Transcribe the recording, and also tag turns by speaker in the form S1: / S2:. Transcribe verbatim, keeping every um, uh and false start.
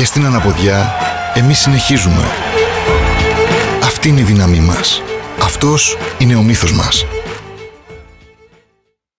S1: και στην αναποδιά, εμείς συνεχίζουμε. Αυτή είναι η δύναμή μας. Αυτός είναι ο μύθος μας.